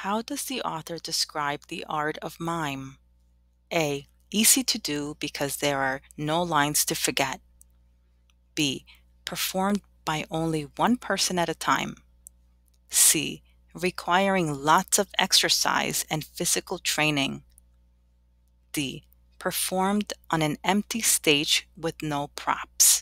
How does the author describe the art of mime? A. Easy to do because there are no lines to forget. B. Performed by only one person at a time. C. Requiring lots of exercise and physical training. D. Performed on an empty stage with no props.